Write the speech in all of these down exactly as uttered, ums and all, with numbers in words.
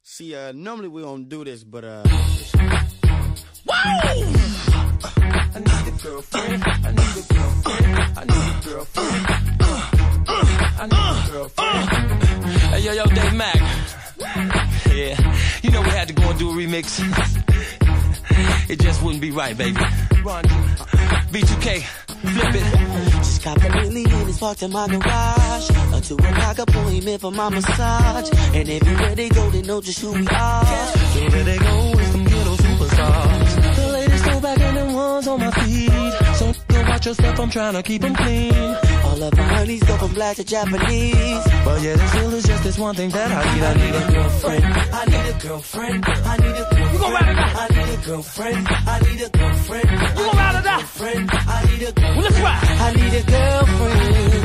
See, uh, normally we don't do this, but uh. Whoa! I need a girlfriend. I need a girlfriend. I need a girlfriend. I need a girlfriend. Hey, yo, yo, Dave Mac. Yeah, you know we had to go and do a remix. It just wouldn't be right, baby. Run, B two K, flip it. Just got the Bentley and it's parked in my garage. A two o'clock appointment for my massage. And everywhere they go, they know just who we are. So where they go is them ghetto superstars. The latest throwback and the ones on my feet. So go watch your step, I'm trying to keep them clean. All of my honeys go from black to Japanese. But yeah, there still is just this one thing that I need. I need a girlfriend. I need a girlfriend. I need a girlfriend. You gon' ride it out. I need a girlfriend. I need a girlfriend. You gon' ride it out. I need a girlfriend. Well, let's ride. I need a girlfriend.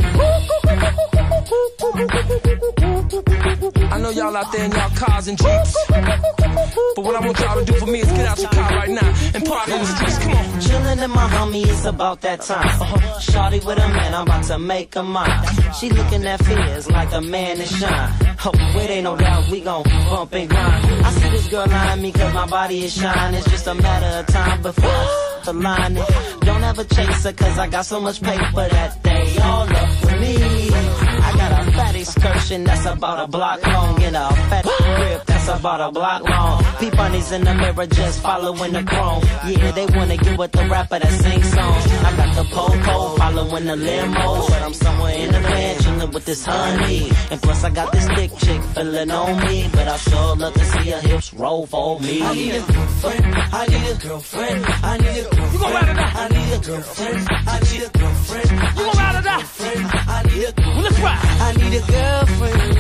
I know y'all out there in y'all cars and jeeps, but what I want y'all to do for me is get out your car right now and party in the streets. Come on. Chillin' in my homie, it's about that time. Uh-huh. Shawty with a man, I'm about to make her mine. She looking at fears like a man in shine. Oh, it ain't no doubt we gon' bump and grind. I see this girl eyeing me cause my body is shine. It's just a matter of time before I the line. Don't ever chase her cause I got so much paper that they all up for me. I got a fat excursion that's about a block long and a fat grip that's about a block long. Peep bunnies in the mirror just following the chrome. Yeah, they wanna get with the rapper that sings songs. I got the po-po following the limo, but I'm somewhere in the van chillin' with this honey. And plus I got this thick chick feeling on me, but I sure love to see her hips roll for me. I need a girlfriend. I need a girlfriend. I need a girlfriend. You gon' ride it out. I need a girlfriend. I need a girlfriend. You gon' ride it out. I need a girlfriend. Well, let's ride. I need a girlfriend.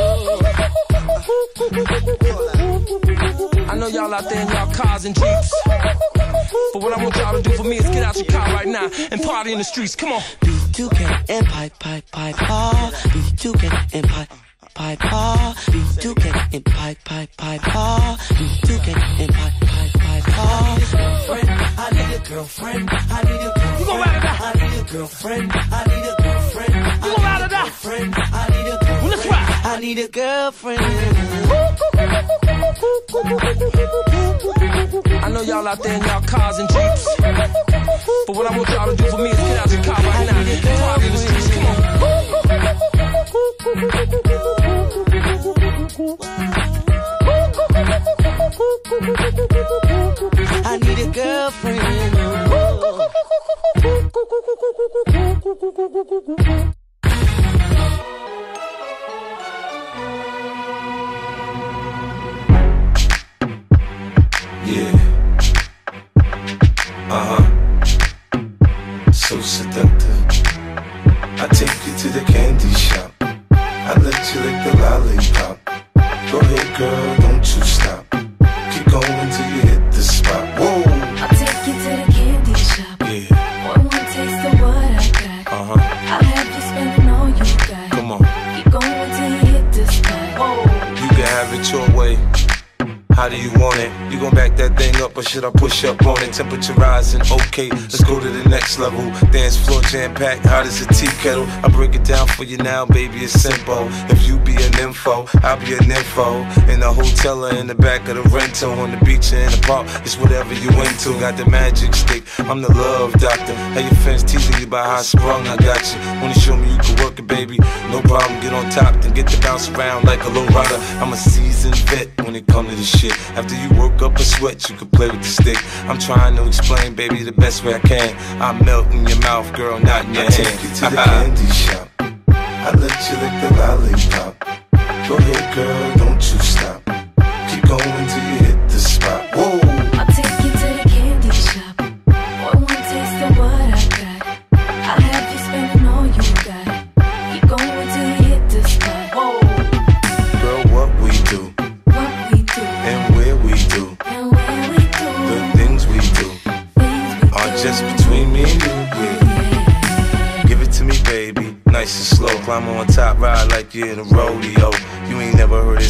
I know y'all out there in y'all cars and jeeps, but what I want y'all to do for me is get out your car right now and party in the streets. Come on. B two K and pipe, pipe, pipe, paw. B two K and pipe, pipe, paw. B two K and pipe, pipe, pipe, paw. B two K and pipe, pipe, pipe, paw. I need a girlfriend. I need a girlfriend. You gon' ride it out. I need a girlfriend. I need a girlfriend. You gon' ride it out. I need a girlfriend. Well, let's ride. I need a girlfriend. I know y'all out there in y'all cars and jeeps, but what I want y'all to do for me is get out your car right now and party in the streets. Come on. I need a girlfriend. Yeah. Uh-huh. So seductive. I take you to the candy shop. I let you lick the lollipop. Go ahead, girl, don't you stop. Keep going till you hit the spot. Whoa. I'll take you to the candy shop. Yeah. One more taste of what I got. Uh-huh. I'll have you spending all you got. Come on. Keep going till you hit the spot. Whoa. You can have it your way. How do you want it? You gon' back that thing up or should I push up on it? Temperature rising, okay, let's go to the next level. Dance floor jam-packed, hot as a tea kettle. I break it down for you now, baby, it's simple. If you be an info, I'll be an info. In the hotel or in the back of the rental, on the beach or in the park, it's whatever you into. Got the magic stick, I'm the love doctor. How your friends teasing you about how I sprung, I got you. Wanna show me you can work it, baby? No problem, get on top, then get to bounce around like a low rider. I'm a seasoned vet when it comes to this shit. After you work up a sweat, you can play with the stick. I'm trying to explain, baby, the best way I can. I melt in your mouth, girl, not in your I hand. take you to the candy shop. I let you lick the lollipop. Go ahead, girl, don't you stop. Keep going till you hit the spot. Whoa. I'll take you to the candy shop. One more taste of what I got. I'll have you spending all you got. Keep going till you hit the spot. Whoa. Girl, what we do, What we do and where we do, and where we do. the things we do Things we are do. just between me and you. Yeah. Give it to me, baby, nice and slow. Climb on top, ride like you're in a rodeo. You ain't never heard it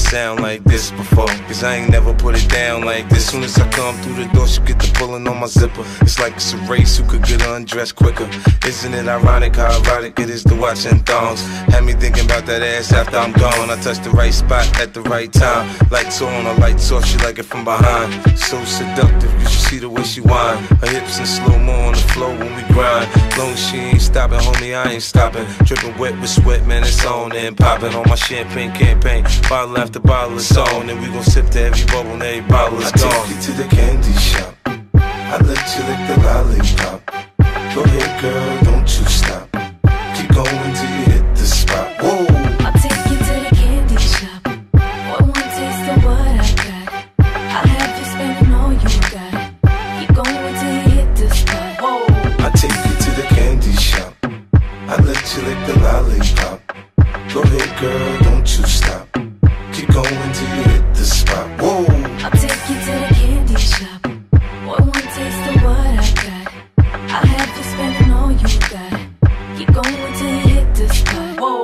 sound like this before. Cause I ain't never put it down like this. Soon as I come through the door, she get the pulling on my zipper. It's like it's a race who could get undressed quicker. Isn't it ironic how erotic it is to watch in thongs? Had me thinking about that ass after I'm gone. I touched the right spot at the right time. Lights on or lights off, she like it from behind. So seductive, you should see the way she whine. Her hips in slow-mo on the floor when we grind. Long as she ain't stopping, homie, I ain't stopping. Dripping wet with sweat, man, it's on and popping on my champagne campaign. Bottle after bottle is on, and we gon' sip to every bubble and every bottle is gone. I take you to the candy shop. I let you lick the lollipop. Go ahead, girl, don't you stop. Keep going till you hit the spot. Whoa. I'll take you to the candy shop. For one taste of what I got, I'll have you spending all you got. Keep going till you hit the spot. Whoa. I take you to the candy shop. I let you lick the lollipop. Go ahead, girl, don't you stop. Keep going till you hit the spot. Whoa. I'll take you to the candy shop. For one taste of what I got, I'll have you spending all you got. Keep going till you hit the spot. Whoa.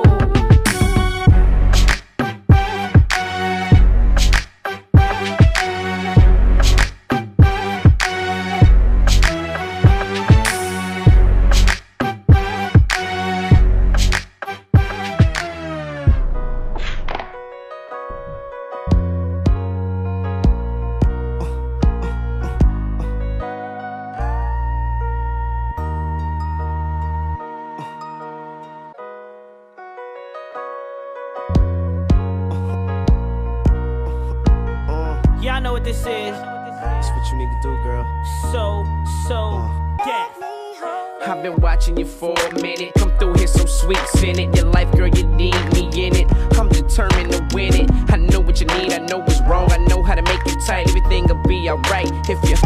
Yeah, I know what this is. That's what you need to do, girl. So, so, death. I've been watching you for a minute. Come through here so sweet, send it. Your life, girl, you need me in it. I'm determined to win it. I know what you need, I know what's wrong. I know how to make it tight. Everything'll be alright if you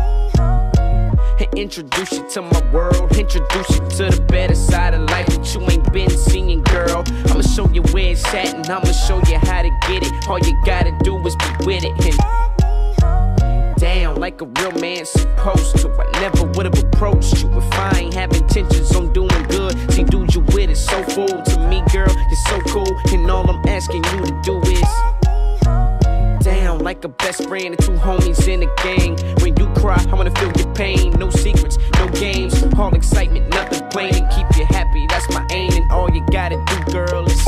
introduce you to my world. Introduce you to the better side of life that you ain't been seeing, girl. I'ma show you where it's at and I'ma show you how to get it. All you gotta do is be with it and down like a real man supposed to. I never would've approached you if I ain't have intentions on doing good. See, dude, you with it so full to me, girl. You're so cool, and all I'm asking you to do is down like a best friend and two homies in a gang. When you cry, I wanna feel your pain. No secrets, no games, all excitement, nothing plain. And keep you happy, that's my aim. And all you gotta do, girl, is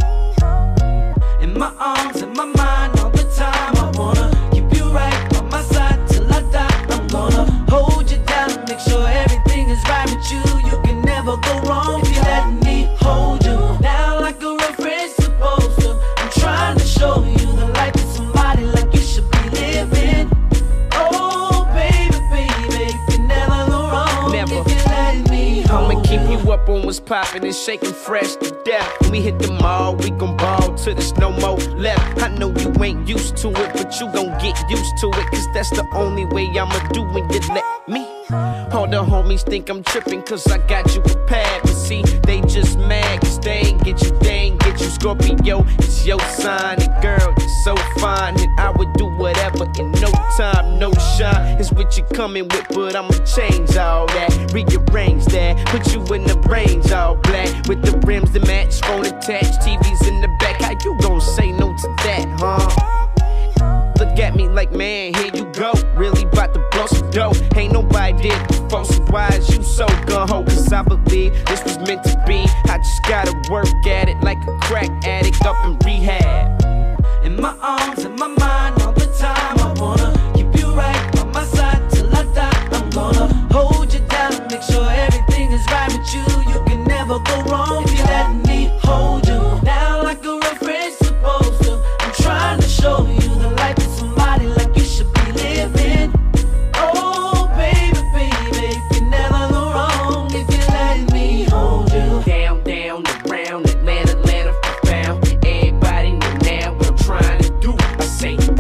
in my arms, in my mind, all the time. I wanna keep you right on my side till I die. I'm gonna hold you down and make sure everything is right with you. You can never go wrong if you let me hold you down like a real friend's supposed to. I'm trying to show you the life of somebody like you should be living. Oh, baby, baby, you can never go wrong never. If you let me hold I'ma keep you up on what's poppin' and shaking fresh to death. When we hit the mall, we gon' ball till there's no more left. I know you ain't used to it, but you gon' get used to it. Cause that's the only way I'ma do when you let me. All the homies think I'm trippin' cause I got you prepared. But see, they just mad cause they ain't get you, they ain't get you. Scorpio, it's your sign. And girl, you're so fine. And I would do whatever in no time, no shine. It's what you coming with, but I'ma change all that. Rearrange that, put you in the range all black. With the rims that match, phone attached, T Vs in the back. How you gon' say no to that, huh? Look at me like, man, here you go. Really bout to blow some dough. Ain't nobody did before, so why is you so gung-ho? Cause I believe this was meant to be. I just gotta work at it like a crack addict up in rehab. In my arms, in my mind, all the time. I wanna keep you right on my side till I die. I'm gonna hold you down and make sure everything is right with you. You can never go wrong if you let me hold you down like a real friend's supposed to. I'm trying to show you the life of somebody like you should be living. Oh, baby, baby, you can never go wrong if you let me hold you down, down, around Atlanta, Atlanta, profound. Everybody know now what I'm trying to do. I say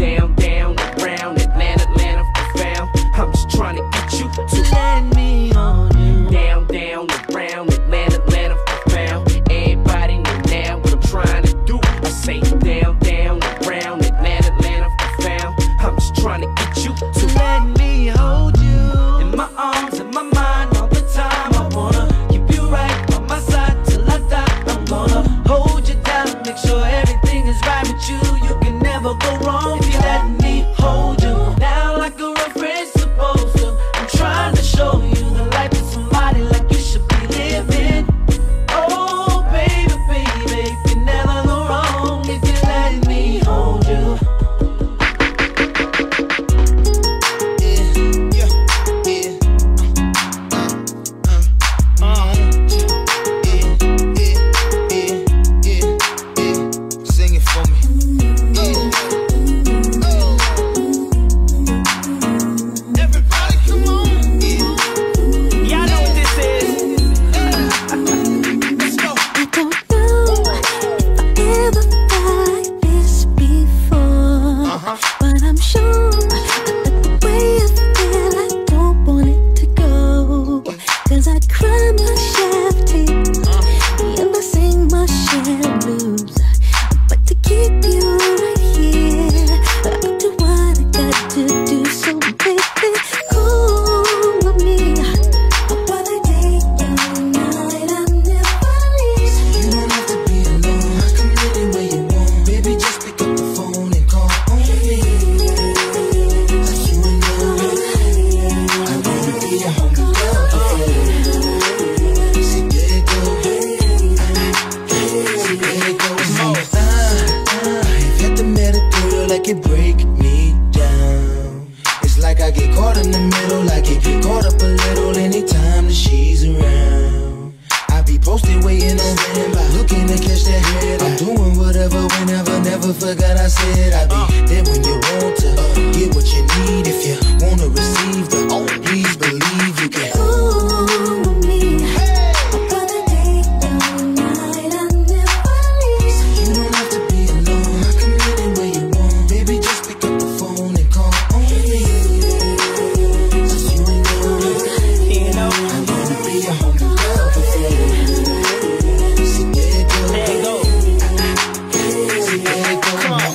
like it break me down. It's like I get caught in the middle, like it get caught up a little anytime that she's around. I be posted waiting on standby, looking to catch that head. I'm doing whatever, whenever, never forgot I said I'd be there when you want to get what you need. If you wanna receive the, oh, please believe you can. Ooh, with me, I'm gonna take the night, I never leave. So you don't have to be alone, I can meet it where you want. Baby, just pick up the phone and call on me. Since you ain't know, You know, I'm gonna be a homie lover for you. See, there it go. there you go. See, there it go. Come on.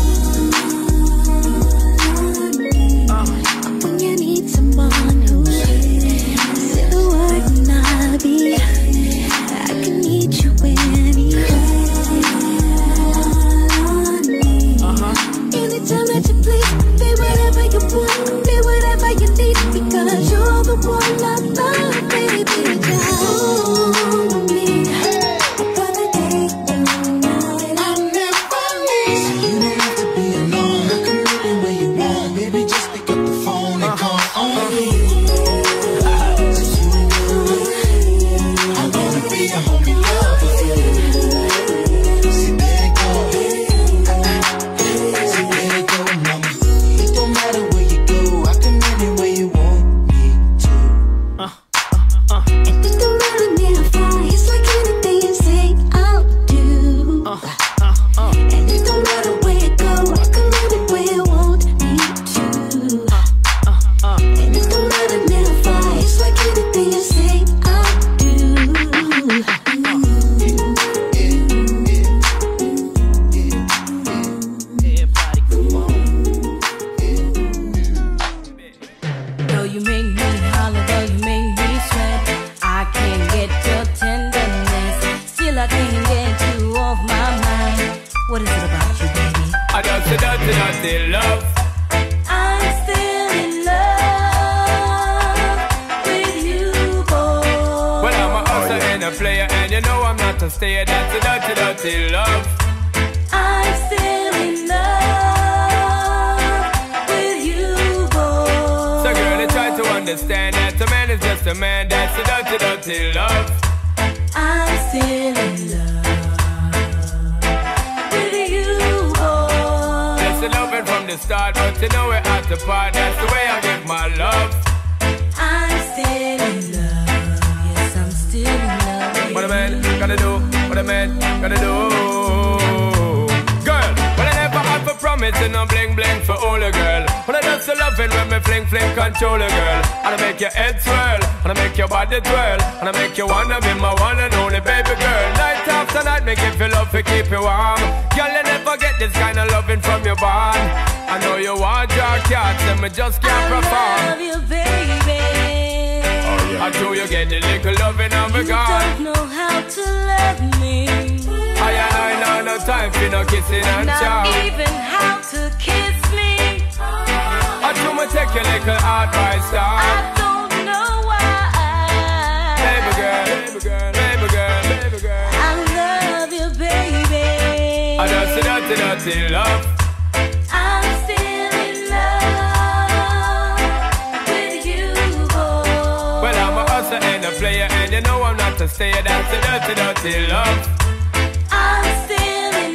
When you need someone who say the word and I'll be, I can meet you anywhere. Anytime that you please, be whatever you want, be whatever you need, because you're the one I love, baby. Just hold me. I'm gonna take the night, I never leave. So you don't have to be alone, I can meet it where you want. Baby, just pick up the phone and call on me. Since you ain't know, I'm gonna be a homie lover for you. See, there it go. See, there it go, mama. It don't matter where you go, I can meet it where you want me to. And it don't matter me how far, it's like anything you say I'll do. And it don't matter where you go, I can meet it where you want me to. And it don't matter me how far, it's like anything you say I'll do. Everybody, come on. Though you make me holler, though you make me sweat, I can't get your tenderness. Still I can't get you off my mind. What is it about you, baby? I just say dirty, dirty love. I'm still in love with you, boy. Well, I'm a hustler and a player, and you know I'm not a stayer. That's a dirty, dirty love. I'm still in love with you, boy. So girl, I try to understand that a man is just a man. That's a dirty, dirty love. I'm still in love with you, boy. That's the loving from the start, but you know we're at the part. That's the way I give my love. I'm still in love. Yes, I'm still in love with What a you. man gotta do, what a man gotta do. Girl, well I never had for promising no bling bling for all a girl. When I just so loving when me fling fling control a girl. And I make your head swirl, and I make your body twirl, and I make you wanna be my one and only baby girl. Night after night, make you feel love to keep you warm. Girl, you never get this kind of loving from your bond. I know you want your cats, and me just can't I perform. love you, baby. I know you get the little loving of a You God. don't know how to love me. I and I know no time for no kissing and Not chow. even how to kiss me. I do me take your little advice I down. don't know why. Baby girl, baby girl, baby girl, baby girl. I love you, baby. I just a dirty, dirty love. I'm still in love with you, boy. Well, I'm a hustler and a player, and you know I'm not a stayer. That's a dirty, dirty love. I'm still in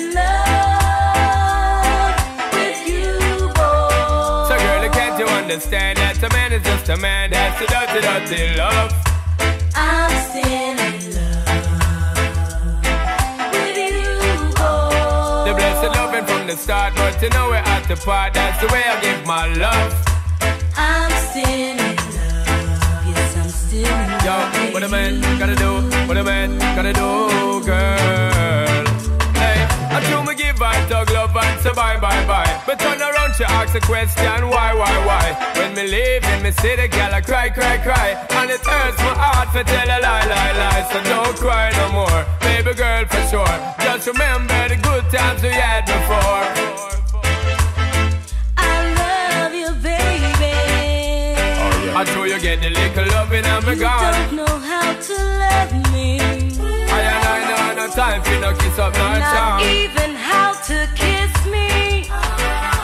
love with you, boy. So girl, can't you understand that a man is just a man? That's a dirty, dirty love. I'm still in love with you, boy. The blessed loving from the start, but you know we're at the part. That's the way I give my love. I'm still in love. Yes, I'm still in love. Yo, what a man gotta do, what a man gotta do, girl. Hey, I do me give her dog love and say bye, bye, bye. But turn around, she ask a question, why, why, why? When me leave, in me see the girl, I cry, cry, cry. And it hurts my heart to tell a lie, lie, lie. So don't cry no more, baby girl, for sure. Just remember the good times we had before. I love you, baby. I know you get the little loving and me You gone. don't know how to love me. I and I know no time for no kiss up, no Not charm. even how to kiss me.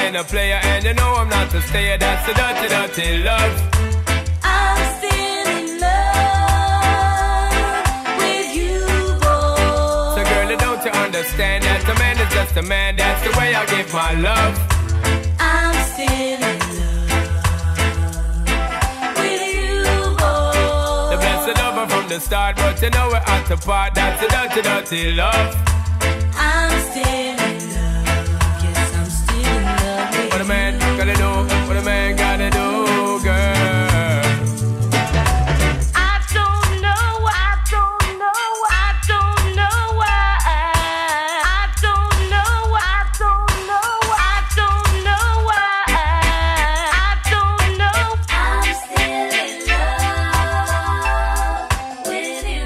ain't a player, and you know I'm not a stayer. That's the dirty, dirty love. I'm still in love with you, boy. So girl, don't you understand that a man is just a man? That's the way I give my love. I'm still in love with you, boy. The blessed lover from the start, but you know we're at the part. That's the dirty, dirty love. I'm still in love. Yes, I'm still in love with What a man gotta do, what a man gotta do, girl. I don't know, I don't know, I don't know why. I don't know, I don't know, I don't know why. I don't know. I'm still in love with you,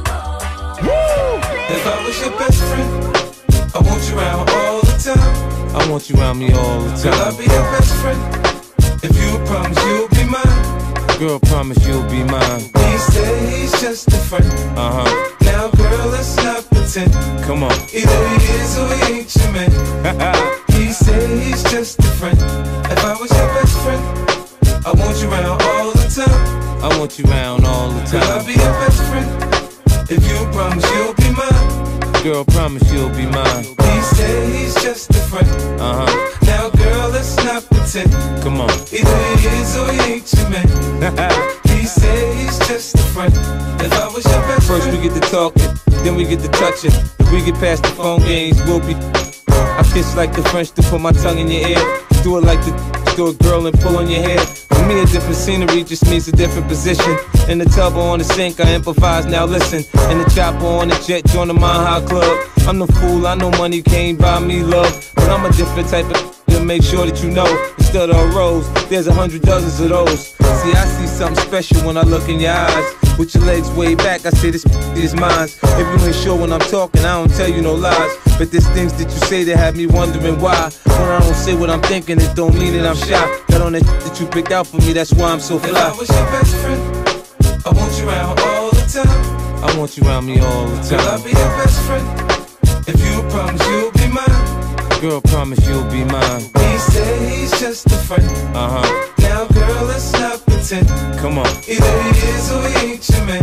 boy. If I was your best friend, I want you around all the time. I want you around me all the Girl, I'll time. be your best friend. If you promise you'll be mine. Girl, promise you'll be mine. He said he's just a friend. Uh huh. Now, girl, let's not pretend. Come on. Either he is or he ain't your man. He said he's just a friend. If I was your best friend, I want you around all the time. I want you around all the Girl, I'll time. be your best friend. If you promise you'll be mine. Girl, promise you'll be mine. He said he's just a friend. Uh huh. Now, girl, let's not pretend. Come on. Either he is or he ain't your man. He said he's just a friend. If I was your best First we friend, get to talking, then we get to touching. If we get past the phone games, we'll be. I kiss like the French to put my tongue in your ear. Do it like the do a girl and pull on your hair. For me, a different scenery just means a different position. In the tub or on the sink, I improvise. Now listen, in the chopper on the jet, join the Mile High Club. I'm the fool, I know money can't buy me love, but I'm a different type of to make sure that you know. Instead of a rose, there's a hundred dozens of those. See, I see something special when I look in your eyes. With your legs way back, I say this is mine. If you ain't sure when I'm talking, I don't tell you no lies. But there's things that you say that have me wondering why. When I don't say what I'm thinking, it don't mean that I'm shy. That on that that you picked out for me, that's why I'm so if I fly. was your best friend, I want you around all the time. I want you around me all the Girl, I'll time. be your best friend. If you promise you'll be mine. Girl, promise you'll be mine. He said he's just a friend. Uh huh. Now, girl, let's not pretend. Come on. Either he is or he ain't your man.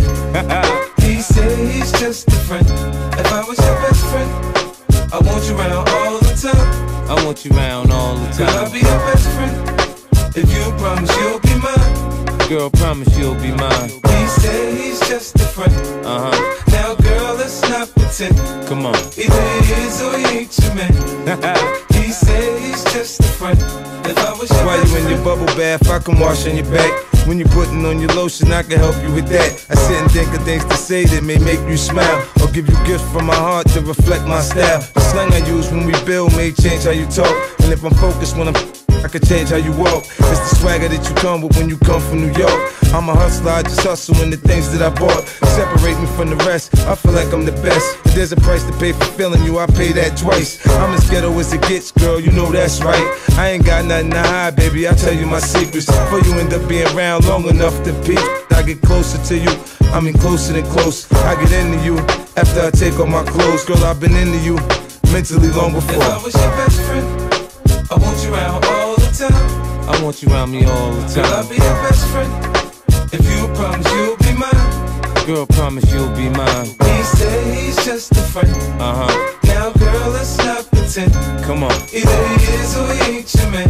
He said he's just a friend. If I was your best friend, I want you around all the time. I want you around all the Girl, I'll time. be your best friend. If you promise you'll be mine. Girl, promise you'll be mine. He said he's just a friend. Uh huh. Now, girl, let's not pretend. Come on. Either he is or he ain't your man. He said he's just a friend. If I was your While best you in friend, your bubble bath, I can wash on your back. When you're putting on your lotion, I can help you with that. I sit and think of things to say that may make you smile, or give you gifts from my heart to reflect my style. The slang I use when we build may change how you talk, and if I'm focused when I'm I can change how you walk. It's the swagger that you come with when you come from New York. I'm a hustler, I just hustle in the things that I bought. Separate me from the rest, I feel like I'm the best. If there's a price to pay for feeling you, I pay that twice. I'm as ghetto as it gets, girl, you know that's right. I ain't got nothing to hide, baby, I tell you my secrets. Before you end up being around long enough to peep, I get closer to you, I mean closer than close. I get into you after I take off my clothes. Girl, I've been into you mentally long if I before. was your best friend, I want you around all the time. I want you around me all the Girl, I'll time. be your best friend. If you promise you'll be mine. Girl, promise you'll be mine. He said he's just a friend. Uh huh. Now, girl, let's not pretend. Come on. Either he is or he ain't your man.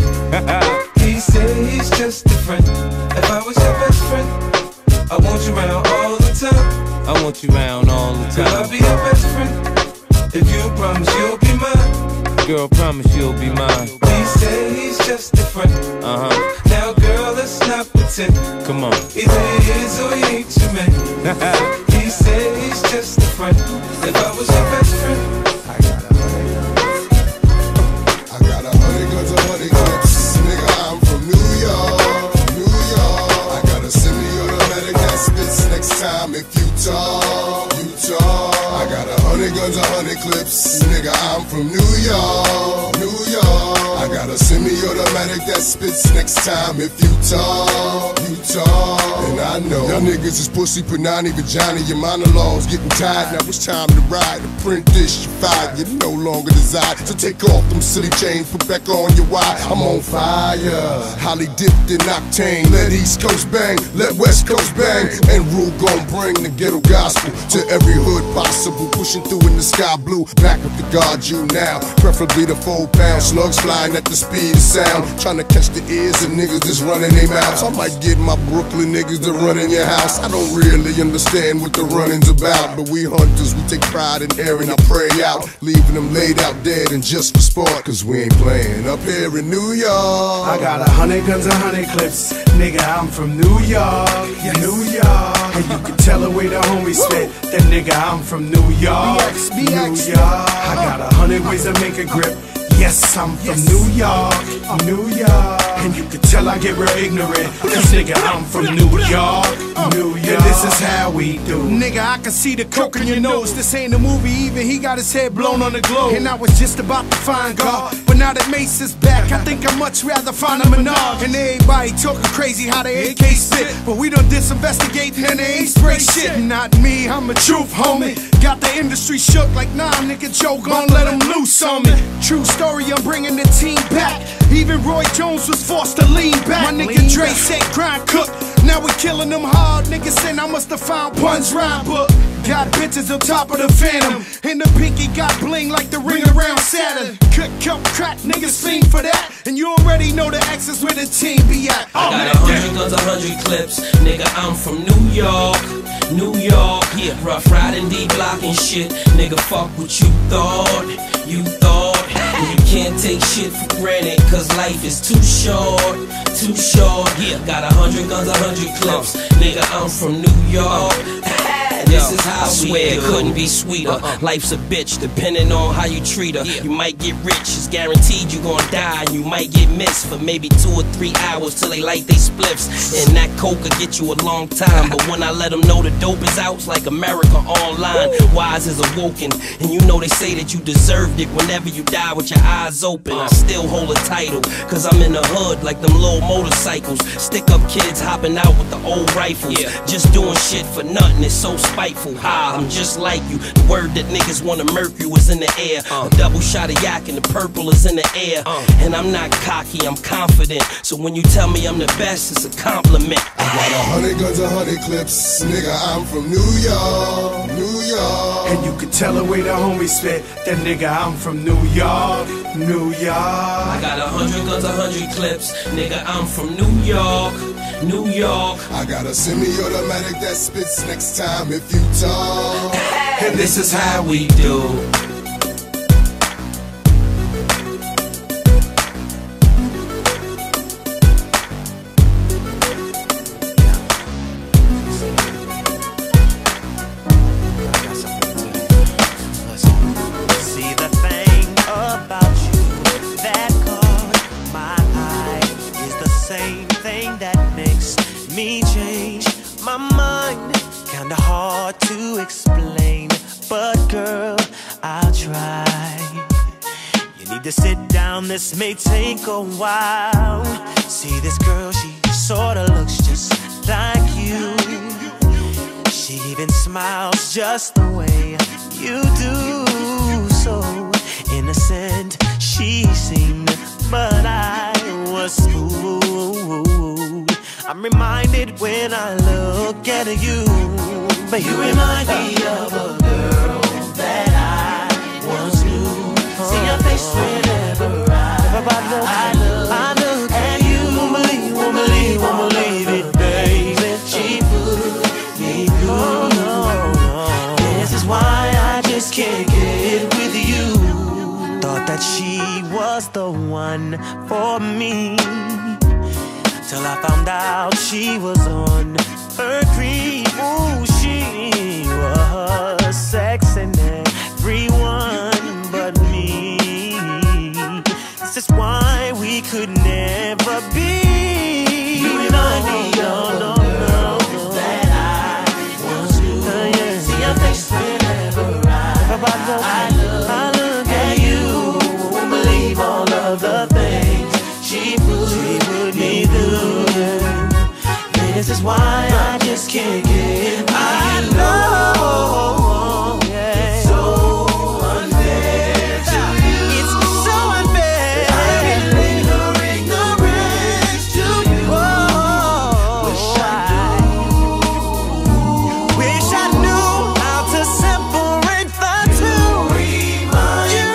He said he's just a friend. If I was your best friend, I want you around all the time. I want you around all the Girl, I'll time. be your best friend. If you promise you'll be mine. Girl, promise you'll be mine. He said he's just a friend. Uh huh. Now, girl, let's not pretend. Come on. Either he is or he ain't your man. He said he's just a friend. If I was your best friend, I got a hundred guns, a hundred clips. Nigga, I'm from New York, New York. I got a semi-automatic that spits next time if you talk, you talk. I got a hundred guns, a hundred clips. Nigga, I'm from New York, New York. I got a semi-automatic that spits next time if you talk, you Utah. And I know y'all niggas is pussy, punani, vagina. Your monologues getting tired. Now it's time to ride. To print this, you fired. You no longer desire. So take off them silly chains, put back on your wire. I'm on fire, highly dipped in octane. Let East Coast bang, let West Coast bang. And Rule gon' bring the ghetto gospel to every hood possible. Pushing through in the sky blue, back with the guard you now. Preferably the four pound slugs flying at the speed of sound. Trying to catch the ears of niggas that's running their mouths. I might get my Brooklyn niggas to run in your house. I don't really understand what the running's about, but we hunters, we take pride in airing our prey out, leaving them laid out dead and just for sport. Cause we ain't playing up here in New York. I got a hundred guns, a hundred clips. Nigga, I'm from New York, yes. New York. And you can tell the way the homies spit. That nigga, I'm from New York, B X, B X. New York. I got a hundred ways to make a grip. Yes, I'm from yes. New York, New York. And you can tell I get real ignorant. Cause nigga, I'm from New York, New York. And this is how we do. Nigga, I can see the coke in your nose. This ain't a movie, even he got his head blown on the globe. And I was just about to find God, but now that Mace is back, I think I'd much rather find a Menard. And everybody talking crazy how they A K spit, but we done disinvestigating and they ain't spray shit. Not me, I'm a truth homie. Got the industry shook like nah, nigga, Joe gon' let him loose on me. True story, I'm bringing the team back. Even Roy Jones was forced to lean back. My nigga Dre said grind cook. Now we killing them hard. Niggas saying I must have found Pun's rhyme book. Got bitches on top of the Phantom, and the pinky got bling like the ring around Saturn. Cut, cut, crack, niggas fiend for that. And you already know the X is where the team be at. I got a hundred guns, a hundred clips. Nigga, I'm from New York, New York. Yeah, rough riding, D-block and shit. Nigga, fuck what you thought, you thought. And you can't take shit for granted, cause life is too short, too short. Yeah, got a hundred guns, a hundred clips. Nigga, I'm from New York. This is how I swear it couldn't be sweeter. Uh-uh. Life's a bitch, depending on how you treat her. Yeah. You might get rich, it's guaranteed you gon' die. And you might get missed for maybe two or three hours till they light they spliffs. And that coke could get you a long time. But when I let them know the dope is out, it's like America Online. Wise is awoken, and you know they say that you deserved it whenever you die with your eyes open. I still hold a title, cause I'm in the hood like them little motorcycles. Stick up kids hopping out with the old rifles. Yeah. Just doing shit for nothing, it's so spiteful. Ah, I'm just like you. The word that niggas wanna murk you is in the air. Uh. A double shot of yak and the purple is in the air. Uh. And I'm not cocky, I'm confident. So when you tell me I'm the best, it's a compliment. I got a hundred guns, a hundred clips. Nigga, I'm from New York, New York. And you can tell the way the homies spit. That nigga, I'm from New York, New York. I got a hundred guns, a hundred clips. Nigga, I'm from New York, New York. I got a semi-automatic that spits next time if you talk. And this is how we do. See the thing about you that caught my eye is the same thing that makes me change my mind. Kinda hard to explain, but girl, I'll try. You need to sit down, this may take a while. See this girl, she sorta looks just like you. She even smiles just the way you do. So innocent she seemed, but I was fooled. I'm reminded when I look at you, but you remind me of a girl that I once knew. See your face whenever I, I look, I look at you. Won't believe, won't believe, won't believe it, baby. She put me through. This is why I just can't get with you. Thought that she was the one for me, till I found out she was on her creep. Ooh, she was sexing everyone but me. This is why we could never be. You remind me of the girl that I once knew. Uh, yeah. See your face whenever I, I look, I look at you. Won't believe all of the things she put, she put me through. This is why I just can't get with I you. know it's so unfair to you. It's so unfair. I can linger ignorance to you. Oh, wish I knew. Wish I knew how to separate the two. Remind you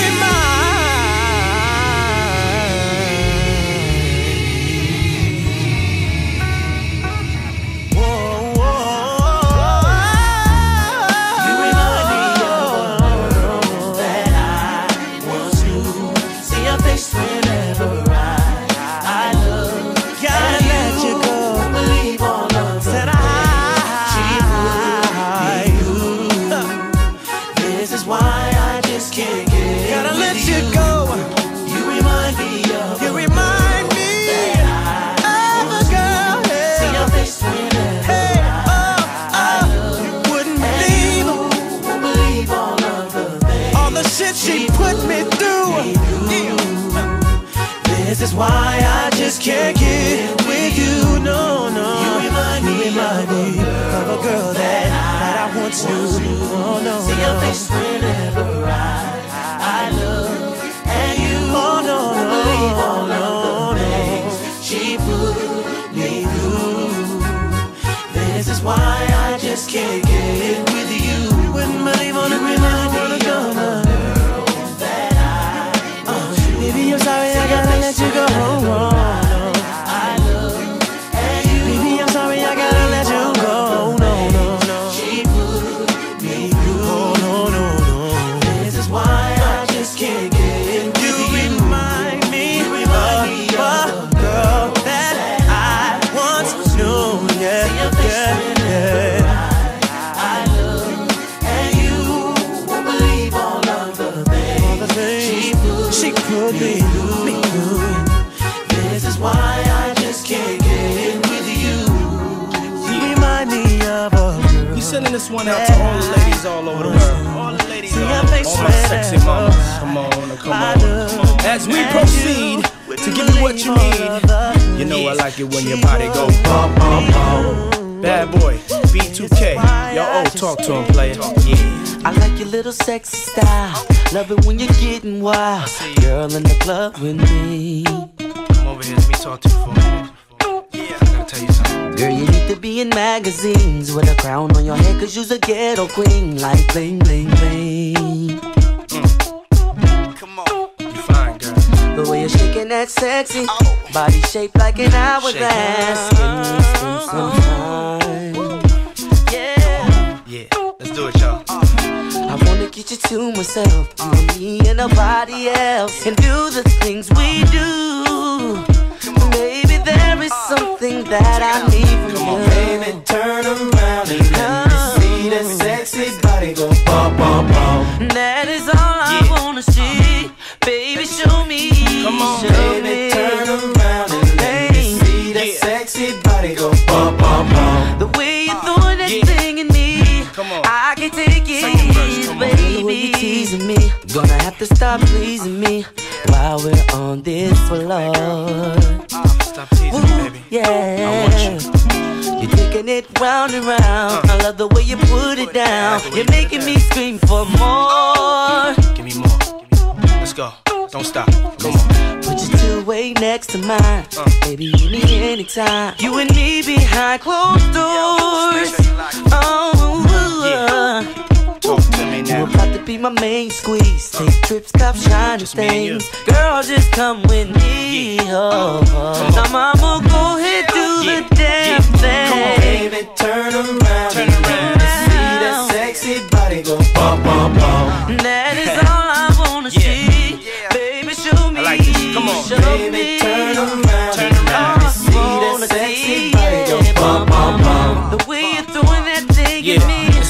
This is why I just can't get with you. No, no. You remind me, remind me of a girl that, that I once knew. Oh, no, see your face whenever I, I look at you. Oh, no, no, believe all of the things she put me through. This is why I just can't get with you. You wouldn't believe all the remind me of a girl that I uh, baby, I'm sorry I gotta let you go. I look at you. Baby, I'm sorry I gotta let you go. No, no, no. She put me through. Oh, no, no, no. This is why I just can't get with you. You remind me, you remind me of a girl that I once knew. Yeah, yeah, yeah. I look at you, won't believe all of the things she put me through. This is why I just can't get with you. You remind me of a girl. We sending this one out to all the ladies all over the world. All the ladies, all, all my sexy mamas. Come on, come on. As we proceed to give you what you need, you know I like it when your body go bum, bum, bum. Bad boy, B two K. Yo, oh, talk to him, player. Yeah. I like your little sexy style. Love it when you're getting wild. Girl in the club with me. Come over here, let me talk to you for a minute. Yeah, I gotta tell you something. Girl, you need to be in magazines with a crown on your head, cause you's a ghetto queen. Like bling, bling, bling. Mm. Come on, you fine, girl. The way you're shaking that sexy oh. Body shaped like an hourglass. Can we spend some time? Yeah. Yeah, let's do it, y'all. I wanna get you to myself, you and me and nobody else, and do the things we do. Baby, there is something that I need from Come you. on, baby, turn around and let me see that sexy body go bum, bum, bum. That is all I yeah. wanna see. Baby, show me. Come on, show baby, me. turn around and let me see that yeah. sexy body go bum, bum, bum. The way you're throwing that yeah. thing in me, come on. I can take it, verse, baby. The way you're teasing me, gonna have to stop pleasing me while we're on this floor. Uh, stop teasing me, baby. Yeah, I want you. You're taking it round and round. Uh, I love the way you put it down. You're making me scream for more. Give me more. Let's go. Don't stop. Come on. Put your two-way next to mine. Uh, Baby, you need me anytime. You and me behind closed doors. Oh, yeah. Talk to me now. You about to be my main squeeze. Take uh, trips, cop shiny just things. Girl, just come with me. Yeah. Oh, oh. Now, mama, go ahead, do yeah. the damn yeah. thing. Come on, baby, turn around. Turn around. See that sexy body go bum, bum, bum. That is all I wanna yeah. see. Yeah. Baby, show me. I like this. Come on, show baby, me. turn around. Turn around. Let me see that sexy body go bum, bum, bum. The way you're throwing that thing yeah. at me. It's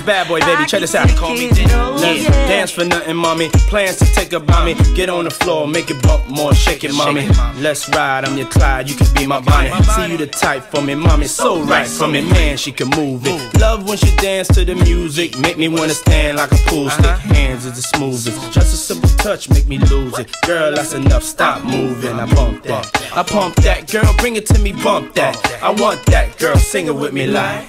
Bad Boy, baby. Check this out. Call me Diddy. Let's dance for nothing, mommy. Plans to take about me. Get on the floor, make it bump more, shake it, mommy. Let's ride, I'm your Clyde, you can be my Bonnie. See you the type for me, mommy. So right for me, man, she can move it. Love when she dance to the music. Make me wanna stand like a pool stick. Hands is the smoothest. Just a simple touch, make me lose it. Girl, that's enough, stop moving. I bump that, I pump that. Girl, bring it to me, bump that. I want that, girl, sing it with me like.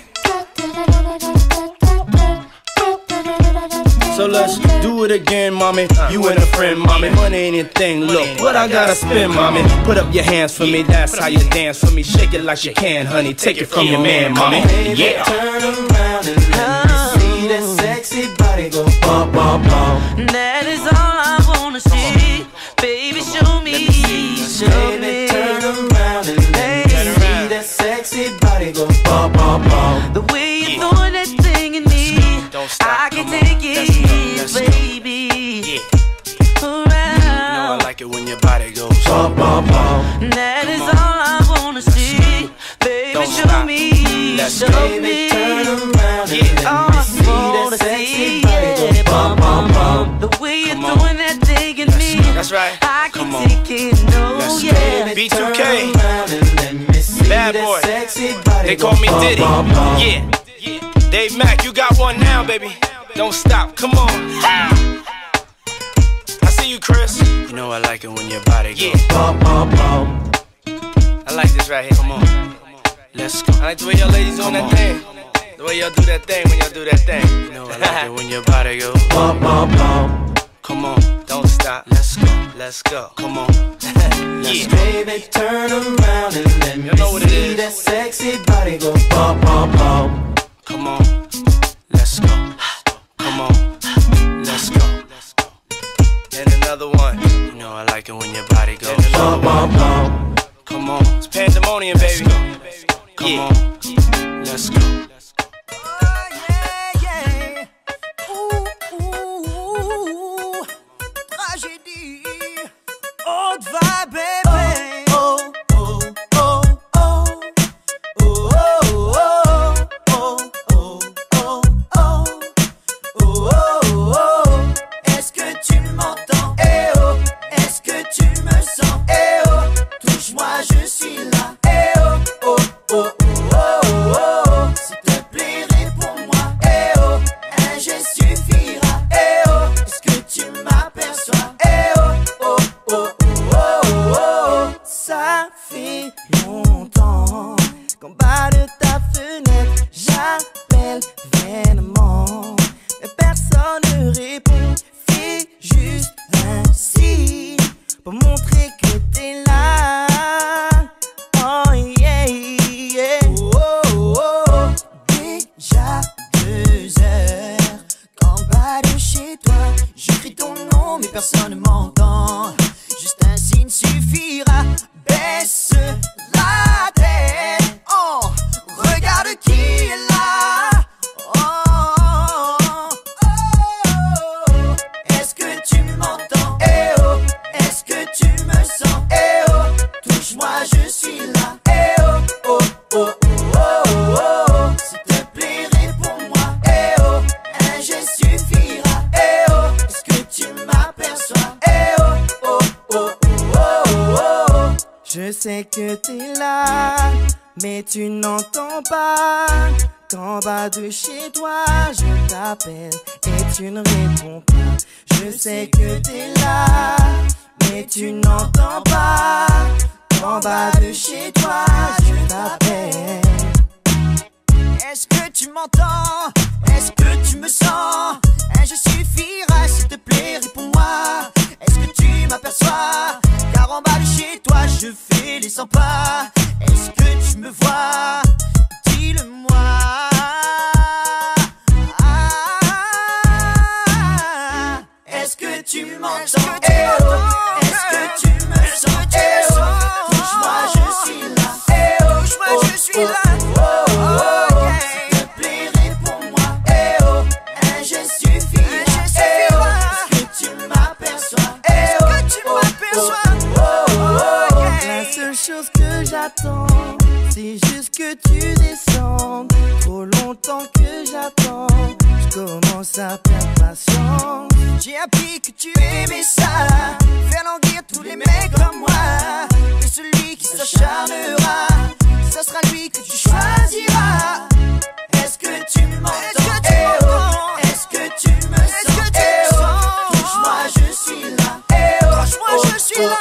So let's do it again, mommy. You and a friend, mommy. Money ain't a thing, look what I gotta spend, mommy. Put up your hands for me, that's how you dance for me. Shake it like you can, honey. Take it from your man, mommy. Yeah. Turn around and let me see that sexy body go bump, bump, bump. That is all I wanna see. Baby, show me, show me. Turn around and let me see that sexy body go bump, bump, bump. The way you're throwing that thing in me, I can take it, baby. Around. You know I like it when your body goes bump, bump, bump. That is all I wanna see. Baby, show me, show me. Turn around and let all me I see wanna that sexy see, body go yeah. bump, bump, bump. The way you're throwing that thing in me, that's right. I can take it, no, yeah. B two K, Bad Boy, they call me Diddy, yeah. Dave Mack, you got one now, baby. Don't stop, come on. I see you, Chris. You know I like it when your body goes yeah. bump, bump, bump. I like this right here, come on. Let's go. I like the way y'all ladies on that thing. The way y'all do that thing when y'all do that thing. You know I like it when your body goes bump, bump, bump. Come on, don't stop. Let's go, let's go. Come on. Yeah. Baby, turn around and let me know what it see is. that sexy body go bump, bump, bump. Come on, let's go. Come on, let's go. And another one. You know I like it when your body goes bump, bump, bump. Come on, it's pandemonium, baby. Come yeah. on, let's go. Je sais que t'es là, mais tu n'entends pas qu'en bas de chez toi, je t'appelle et tu ne réponds pas. Je sais que t'es là, mais tu n'entends pas qu'en bas de chez toi, je t'appelle. Est-ce que tu m'entends? Est-ce que tu me sens? Un jeu suffira, s'il te plaît, réponds-moi. Est-ce que tu m'aperçois? Car en bas de chez toi, je fais les cent pas. Est-ce que tu me vois? Dis-le-moi. Ah, est-ce que tu m'entends? Eh oh, est-ce que tu me sens? Eh oh, touche-moi, je suis là. Eh oh, touche-moi, je suis là. Oh, oh, oh. Chose que j'attends, c'est juste que tu descendes. Trop longtemps que j'attends, je que tu aimais ça. Faire languir tous les mecs comme moi. Et celui qui s'acharnera, ce sera lui que tu choisiras. Est-ce que tu m'entends? Eh oh. Est-ce que tu me sens? Eh oh. Touche-moi, je suis là. Eh oh. Touche-moi, je suis là.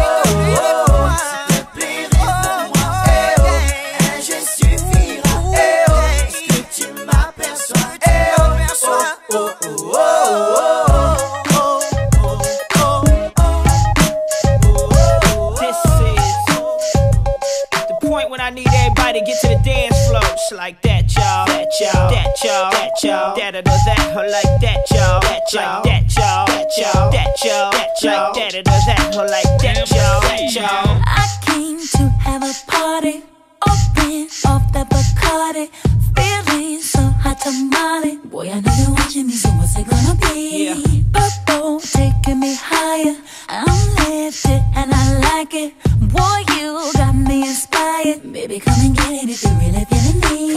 To get to the dance floor, just like that, y'all. That y'all, that y'all, that y'all, that or that, or like that, y'all. That y'all, that y'all, that y'all, that y'all, that y'all, that or that, or like that, y'all, that y'all. I came to have a party, open off the Bacardi, feeling so hot tamale. Boy, I know you're watching me, so what's it gonna be? Yeah. Purple taking me higher, I'm lifted and I like it. Boy, you got me inspired. Baby, come and get it if you really feeling me.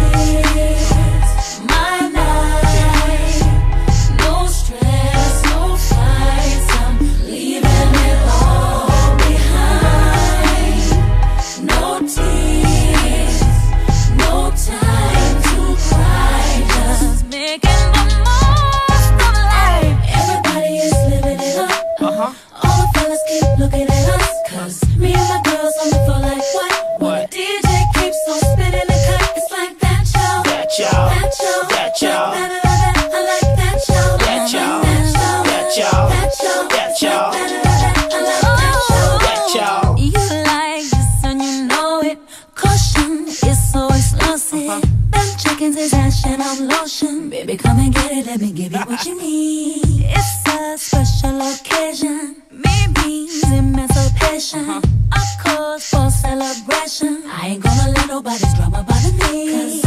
It's my night, no stress, no fights. I'm leaving it all behind. No tears, no time to cry. Just making the most of life. Everybody is living it up. Uh-huh. All the fellas keep looking at us, 'cause me and my girls on the floor like what? What? D J keeps on spinning the cut. It's like that, y'all. That y'all. That y'all. That y'all. That, that, that, that. I like that, y'all. That y'all. That y'all. That y'all. That y'all. That y'all. That y'all. You like this and you know it. Caution is so explosive. Them chickens is ash and I'm lotion. Baby, come and get it. Let me give you what you need. It's a special occasion. Me means emancipation. A cause for celebration. I ain't gonna let nobody's drama bother me. 'Cause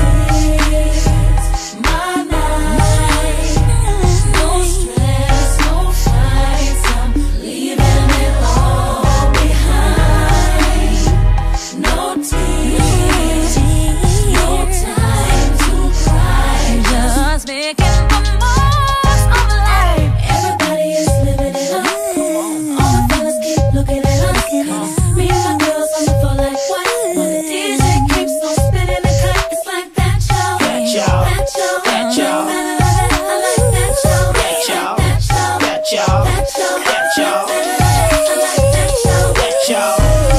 it's my night. No stress, no fights. I'm leaving it all behind. No tears, no time to cry. Just making the most of life. Everybody is living it up. All the fellas keep looking at us. Me and my girls on the floor like what? When the D J keeps on spinning the cut, it's like that, y'all. That y'all. That y'all. That y'all. I like that, y'all. That y'all. That y'all. That y'all. That y'all. I like that, y'all. That y'all.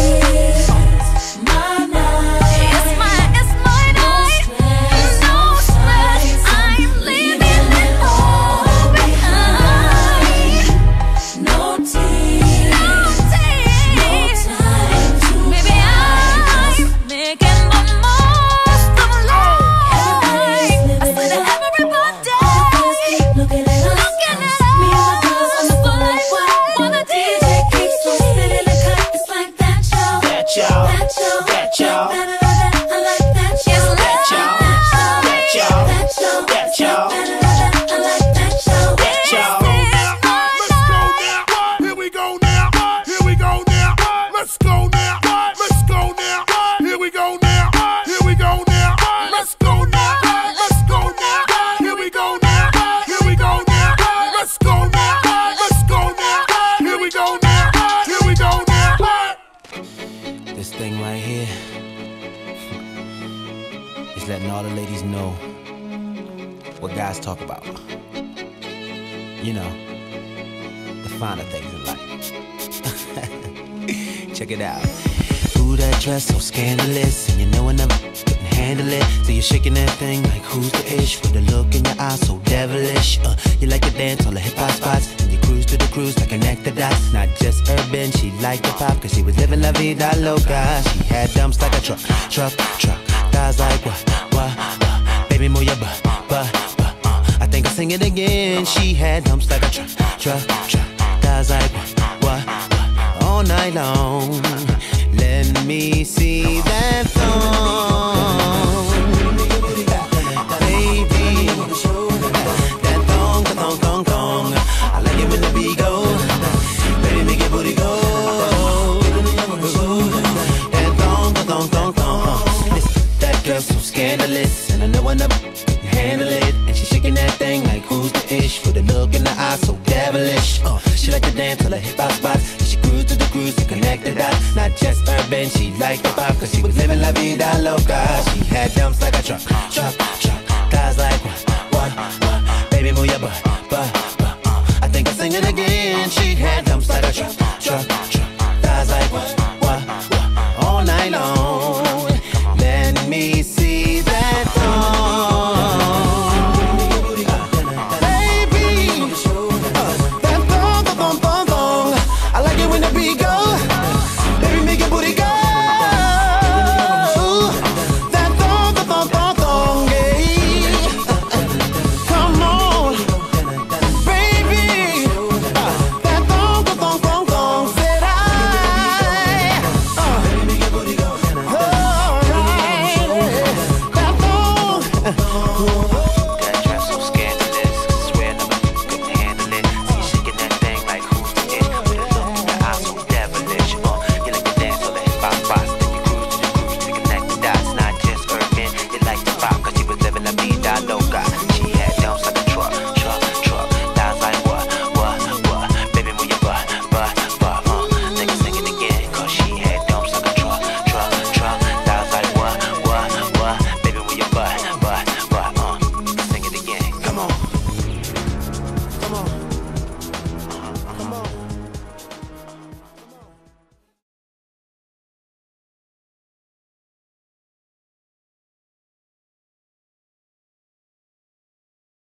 It's my night. It's my, it's my night. No stress. I'm leaving it all behind. No tears. No tears. No time to Baby, I'm making the most of life. I swear to everybody. Looking at us. Looking at us. Me and my girls on the floor like what? When the D J keeps on spinning the cut, it's like that, y'all. That y'all. That y'all. That y'all. That, that, that, I like that, y'all. That y'all. That y'all. That y'all. That y'all. That, that, that, I like that, y'all. That y'all. Let's go now. Here we go now. Here we go now. Let's go now. Let's go now. Here we go now. Here we go now. Let's go now. Let's go now. Here we go now. Here we go now. Let's go now. Let's go now. Here we go now. Here we go now. This thing right here is letting all the ladies know what guys talk about. You know, the finer things in life. Check it out. Ooh, that dress so scandalous, and you know I never couldn't handle it. So you're shaking that thing like who's the ish, with the look in your eyes so devilish. Uh, you like to dance all the hip hop spots, and you cruise to the cruise like connect the dots. Not just urban, she liked the pop, cause she was living la vida loca. She had dumps like a truck, truck, truck. Thighs like what, what, what. Baby, move your butt, butt, butt. Uh, I think I'll sing it again. She had dumps like a truck, truck, truck. Thighs like what, what, what. All night long. Let me see that thong, baby. That thong, that thong, thong, thong. I like it when the beat go. Baby, make your booty go. That thong, that thong, thong, thong. Listen, that girl so scandalous, and I know I never can handle it. And she's shaking that thing like who's the ish, with a look in the eye so devilish. She like to dance till the hip hop spots. She cruised to the cruise to connect the dots. Not just urban, she liked the pop, cause she was living la vida loca. She had dumps like a truck, truck, truck. Guys like what, what, what? Baby, move your butt, butt, butt. I think I'll sing it again. She had dumps like a truck, truck,